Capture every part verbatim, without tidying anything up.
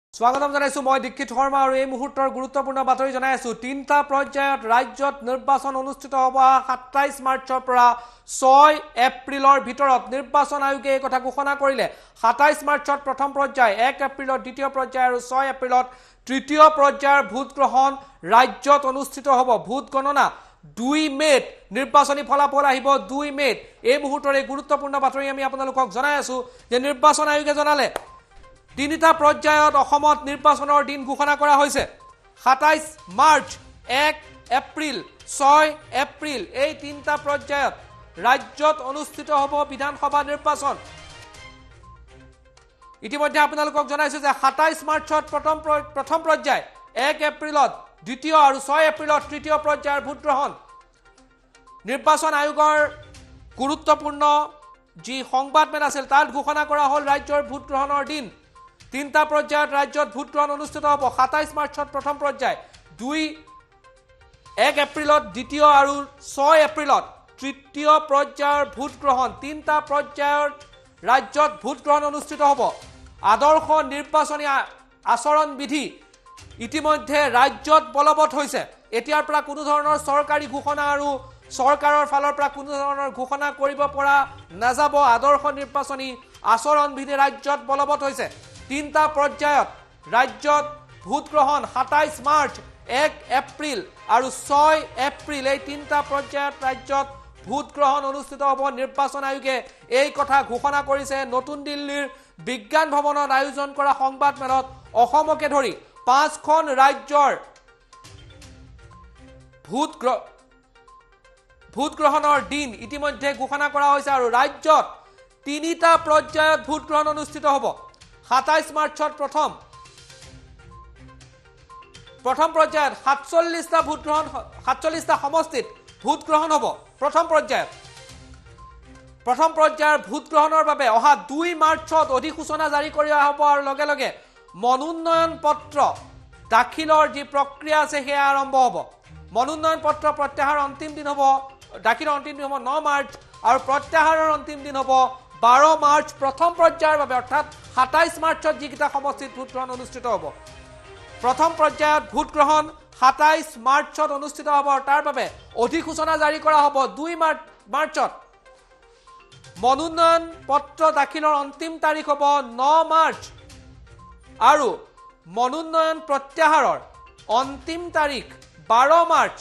স্বাগতম জানাইছো মই দীক্ষিত শৰ্মা আৰু এই মুহূৰ্তৰ গুৰুত্বপূৰ্ণ বাতৰি জনাই আছো তিনটা পৰ্যায়ত ৰাজ্যত নিৰ্বাচন অনুষ্ঠিত হ'ব সাতাইশ মাৰ্চৰ পৰা ছয় এপ্ৰিলৰ ভিতৰত নিৰ্বাচন আয়োগে এই কথা ঘোষণা কৰিলে সাতাইশ মাৰ্চত প্ৰথম পৰ্যায় এক এপ্ৰিলত দ্বিতীয় পৰ্যায় আৰু ছয় এপ্ৰিলত তৃতীয় পৰ্যায়ৰ ভোট গ্ৰহণ ৰাজ্যত অনুষ্ঠিত হ'ব ভোট গণনা দুই মেত নিৰ্বাচনী ফলাফল আহিব দুই মেত এই মুহূৰ্তৰ এই গুৰুত্বপূৰ্ণ বাতৰি আমি আপোনালোকক জনাই আছো যে নিৰ্বাচন আয়োগে জনালে তিনিটা পৰ্যায়ত অসমত নিৰ্বাচনৰ দিন ঘোষণা কৰা হৈছে সাতাইশ মাৰ্চ এক এপ্ৰিল ছয় এপ্ৰিল এই তিনিটা পৰ্যায়ত ৰাজ্যত অনুষ্ঠিত হ'ব বিধানসভা নিৰ্বাচন ইতিমধ্যে আপোনালোকক জনাইছো যে সাতাইশ মাৰ্চত প্ৰথম প্ৰথম পৰ্যায় এক এপ্ৰিলত দ্বিতীয় আৰু ছয় এপ্ৰিলত তৃতীয় পৰ্যায়ৰ ভোট গ্ৰহণ নিৰ্বাচন আয়োগৰ গুৰুত্বপূৰ্ণ যি সংবাদমেল আছিল তাত ঘোষণা কৰা হ'ল ৰাজ্যৰ ভোট গ্ৰহণৰ দিন তিনটা পৰ্যায়ত ৰাজ্যত ভোট গ্ৰহণ অনুষ্ঠিত হ'ব সাতাইশ মাৰ্চত প্ৰথম পৰ্যায় দুই এক এপ্ৰিলত দ্বিতীয় আৰু ছয় এপ্ৰিলত তৃতীয় পৰ্যায়ৰ ভোট গ্ৰহণ তিনটা পৰ্যায়ৰ ৰাজ্যত ভোট গ্ৰহণ অনুষ্ঠিত হ'ব আদৰ্শ নিৰ্বাচনী আচৰণ বিধি ইতিমধ্যে ৰাজ্যত বলবৎ হৈছে এতিয়াৰ পৰা কোনো ধৰণৰ চৰকাৰী ঘোষণা আৰু চৰকাৰৰ ফালৰ পৰা কোনো ধৰণৰ ঘোষণা কৰিব পৰা নাযাব আদৰ্শ নিৰ্বাচনী আচৰণ বিধি ৰাজ্যত বলবৎ হৈছে তিনটা পৰ্যায়ত ৰাজ্যত ভোট গ্ৰহণ সাতাইশ মাৰ্চ এক এপ্ৰিল আৰু ছয় এপ্ৰিল এই তিনটা পৰ্যায়ত ৰাজ্যত ভোট গ্ৰহণ অনুষ্ঠিত হ'ব নিৰ্বাচন আয়োগে এই কথা ঘোষণা কৰিছে নতুন দিল্লীৰ বিজ্ঞান ভৱনত আয়োজন কৰা সংবাদমেলত অসমকে ধৰি পাঁচখন ৰাজ্যৰ ভোট ভোট গ্ৰহণৰ দিন ইতিমধ্যে ঘোষণা কৰা হৈছে আৰু ৰাজ্যত তিনিটা পৰ্যায়ত ভোট গ্ৰহণ অনুষ্ঠিত হ'ব সাতাইশ মাৰ্চত প্ৰথম প্ৰথম পৰ্যায়ত সাতচল্লিশটা ভোট গ্ৰহণ সাতচল্লিশটা সমষ্টিত ভোট গ্ৰহণ হ'ব প্ৰথম পৰ্যায়ত প্ৰথম পৰ্যায়ৰ ভোট গ্ৰহণৰ বাবে অহা দুই মাৰ্চত অধিসূচনা জাৰি কৰা হ'ব আৰু লগে লগে মনোনয়ন পত্ৰ দাখিলৰ যি প্ৰক্ৰিয়া আছে সেয়া আৰম্ভ হ'ব মনোনয়ন পত্ৰ প্ৰত্যাহাৰৰ অন্তিম দিন হ'ব দাখিলৰ অন্তিম দিন হ'ব ন মাৰ্চ আৰু প্ৰত্যাহাৰৰ অন্তিম দিন হ'ব বাৰ মাৰ্চ প্ৰথম পৰ্যায়ৰ বাবে অৰ্থাৎ সাতাইশ মাৰ্চত যিকেইটা সমষ্টিত ভোট গ্ৰহণ অনুষ্ঠিত হ'ব প্ৰথম পৰ্যায়ত ভোট গ্ৰহণ সাতাইশ মাৰ্চত অনুষ্ঠিত হ'ব তাৰ বাবে অধিসূচনা জাৰি কৰা হ'ব দুই মাৰ্চত মনোনয়ন পত্ৰ দাখিলৰ অন্তিম তাৰিখ হ'ব ন মাৰ্চ আৰু মনোনয়ন প্ৰত্যাহাৰৰ অন্তিম তাৰিখ বাৰ মাৰ্চ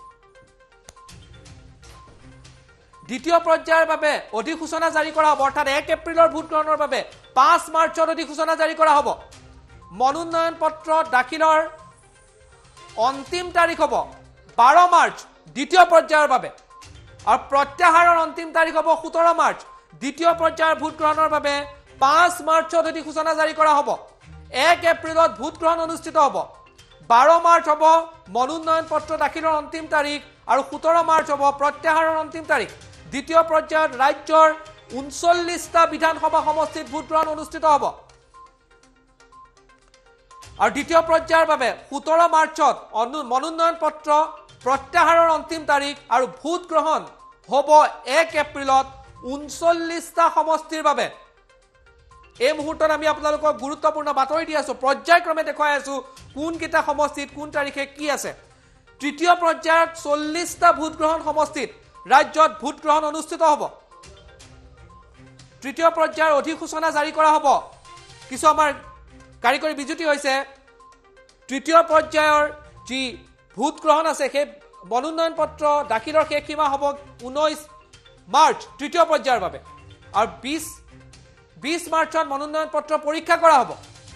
দ্বিতীয় পৰ্যায়ৰ বাবে অধিসূচনা জাৰি কৰা হ'ব অৰ্থাৎ এক এপ্ৰিলৰ ভোট গ্ৰহণৰ বাবে পাঁচ মাৰ্চত অধিসূচনা জাৰি কৰা হ'ব মনোনয়ন পত্ৰ দাখিলৰ অন্তিম তাৰিখ হ'ব বাৰ মাৰ্চ দ্বিতীয় পৰ্যায়ৰ বাবে আৰু প্ৰত্যাহাৰৰ অন্তিম তাৰিখ হ'ব সোতৰ মাৰ্চ দ্বিতীয় পৰ্যায়ৰ ভোট গ্ৰহণৰ বাবে পাঁচ মাৰ্চত অধিসূচনা জাৰি কৰা হ'ব এক এপ্ৰিলত ভোট গ্ৰহণ অনুষ্ঠিত হ'ব বাৰ মাৰ্চ হ'ব মনোনয়ন পত্ৰ দাখিলৰ অন্তিম তাৰিখ আৰু সোতৰ মাৰ্চ হ'ব প্ৰত্যাহাৰৰ অন্তিম তাৰিখ দ্বিতীয় পৰ্যায়ত ৰাজ্যৰ ঊনচল্লিশটা বিধানসভা সমষ্টিত ভোট গ্ৰহণ অনুষ্ঠিত হ'ব আৰু দ্বিতীয় পৰ্যায়ৰ বাবে সোতৰ মাৰ্চত মনোনয়ন পত্ৰ প্ৰত্যাহাৰৰ অন্তিম তাৰিখ আৰু ভোট গ্ৰহণ হ'ব এক এপ্ৰিলত ঊনচল্লিশটা সমষ্টিৰ বাবে এই মুহূৰ্তত আমি আপোনালোকক গুৰুত্বপূৰ্ণ বাতৰি দি আছো পৰ্যায়ক্ৰমে দেখুৱাই আছো কোনকেইটা সমষ্টিত কোন তাৰিখে কি আছে তৃতীয় পৰ্যায়ত চল্লিশটা ভোট গ্ৰহণ সমষ্টিত ৰাজ্যত ভোট গ্ৰহণ অনুষ্ঠিত হ'ব তৃতীয় পৰ্যায়ৰ অধিসূচনা জাৰি কৰা হ'ব কিছু আমাৰ কাৰিকৰী বিজুতি হৈছে তৃতীয় পৰ্যায়ৰ যি ভোট গ্ৰহণ আছে সেই মনোনয়ন পত্ৰ দাখিলৰ শেষ সীমা হ'ব ঊনৈশ মাৰ্চ তৃতীয় পৰ্যায়ৰ বাবে আৰু বিশ বিশ মাৰ্চত মনোনয়ন পত্ৰ পৰীক্ষা কৰা হ'ব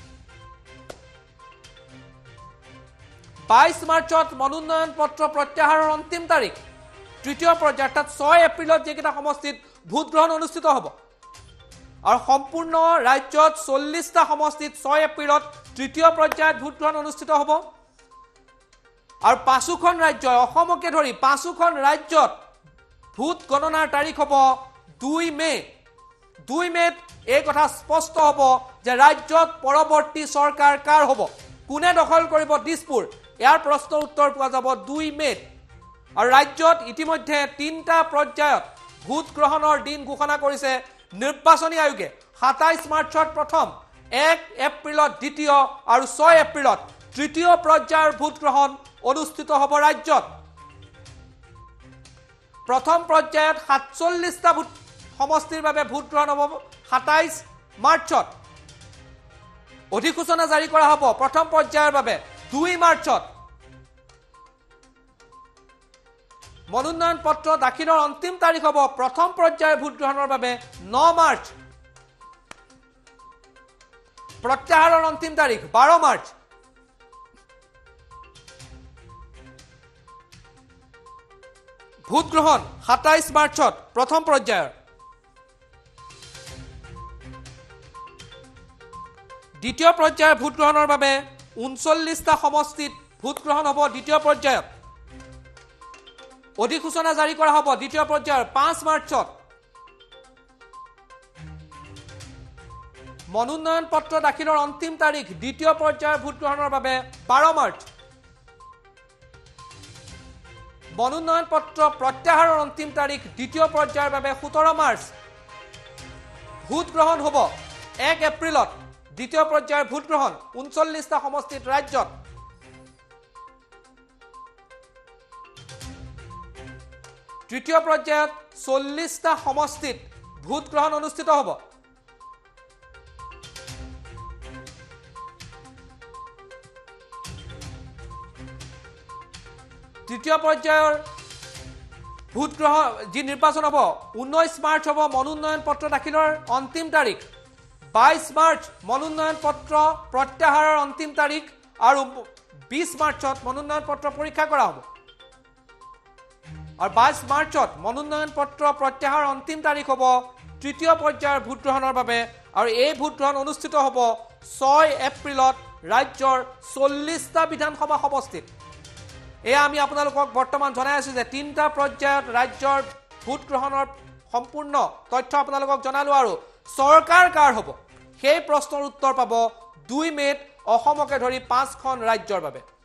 বাইশ মাৰ্চত মনোনয়ন পত্ৰ প্ৰত্যাহাৰৰ অন্তিম তাৰিখ তৃতীয় পৰ্যায় অৰ্থাৎ ছয় এপ্ৰিলত যিকেইটা সমষ্টিত ভোট গ্ৰহণ অনুষ্ঠিত হ'ব আৰু সম্পূৰ্ণ ৰাজ্যত চল্লিশটা সমষ্টিত ছয় এপ্ৰিলত তৃতীয় পৰ্যায়ত ভোট গ্ৰহণ অনুষ্ঠিত হ'ব আৰু পাঁচোখন ৰাজ্যই অসমকে ধৰি পাঁচোখন ৰাজ্যত ভোট গণনাৰ তাৰিখ হ'ব দুই মে দুই মেত এই কথা স্পষ্ট হ'ব যে ৰাজ্যত পৰৱৰ্তী চৰকাৰ কাৰ হ'ব কোনে দখল কৰিব দিছপুৰ ইয়াৰ প্ৰশ্নৰ উত্তৰ পোৱা যাব দুই মেত আৰু ৰাজ্যত ইতিমধ্যে তিনিটা পৰ্যায়ত ভোট গ্ৰহণৰ দিন ঘোষণা কৰিছে নিৰ্বাচনী আয়োগে সাতাইশ মাৰ্চত প্ৰথম এক এপ্ৰিলত দ্বিতীয় আৰু ছয় এপ্ৰিলত তৃতীয় পৰ্যায়ৰ ভোট গ্ৰহণ অনুষ্ঠিত হ'ব ৰাজ্যত প্ৰথম পৰ্যায়ত সাতচল্লিশটা ভোট সমষ্টিৰ বাবে ভোট গ্ৰহণ হ'ব সাতাইশ মাৰ্চত অধিসূচনা জাৰি কৰা হ'ব প্ৰথম পৰ্যায়ৰ বাবে দুই মাৰ্চত মনোনয়ন পত্ৰ দাখিলৰ অন্তিম তাৰিখ হ'ব প্ৰথম পৰ্যায়ৰ ভোট গ্ৰহণৰ বাবে ন মাৰ্চ প্ৰত্যাহাৰৰ অন্তিম তাৰিখ বাৰ মাৰ্চ ভোট গ্ৰহণ সাতাইশ মাৰ্চত প্ৰথম পৰ্যায়ৰ দ্বিতীয় পৰ্যায়ৰ ভোট গ্ৰহণৰ বাবে ঊনচল্লিশটা সমষ্টিত ভোট গ্ৰহণ হ'ব দ্বিতীয় পৰ্যায়ত অধিসূচনা জাৰি কৰা হ'ব দ্বিতীয় পৰ্যায়ৰ পাঁচ মাৰ্চত মনোনয়ন পত্ৰ দাখিলৰ অন্তিম তাৰিখ দ্বিতীয় পৰ্যায়ৰ ভোট গ্ৰহণৰ বাবে বাৰ মাৰ্চ মনোনয়ন পত্ৰ প্ৰত্যাহাৰৰ অন্তিম তাৰিখ দ্বিতীয় পৰ্যায়ৰ বাবে সোতৰ মাৰ্চ ভোট গ্ৰহণ হ'ব এক এপ্ৰিলত দ্বিতীয় পৰ্যায়ৰ ভোট গ্ৰহণ ঊনচল্লিশটা সমষ্টিত ৰাজ্যত তৃতীয় পৰ্যায়ত চল্লিশটা সমষ্টিত ভোট গ্ৰহণ অনুষ্ঠিত হ'ব তৃতীয় পৰ্যায়ৰ ভোট গ্ৰহণ যি নিৰ্বাচন হ'ব ঊনৈশ মাৰ্চ হ'ব মনোনয়ন পত্ৰ দাখিলৰ অন্তিম তাৰিখ বাইশ মাৰ্চ মনোনয়ন পত্ৰ প্ৰত্যাহাৰৰ অন্তিম তাৰিখ আৰু বিশ মাৰ্চত মনোনয়ন পত্ৰ পৰীক্ষা কৰা হ'ব আৰু বাইশ মাৰ্চত মনোনয়ন পত্ৰ প্ৰত্যাহাৰৰ অন্তিম তাৰিখ হ'ব তৃতীয় পৰ্যায়ৰ ভোট গ্ৰহণৰ বাবে আৰু এই ভোট গ্ৰহণ অনুষ্ঠিত হ'ব ছয় এপ্ৰিলত ৰাজ্যৰ চল্লিশটা বিধানসভা সমষ্টিত এয়া আমি আপোনালোকক বৰ্তমান জনাই আছো যে তিনিটা পৰ্যায়ত ৰাজ্যৰ ভোট গ্ৰহণৰ সম্পূৰ্ণ তথ্য আপোনালোকক জনালো আৰু চৰকাৰ কাৰ হ'ব সেই প্ৰশ্নৰ উত্তৰ পাব দুই মে'ত অসমকে ধৰি পাঁচখন ৰাজ্যৰ বাবে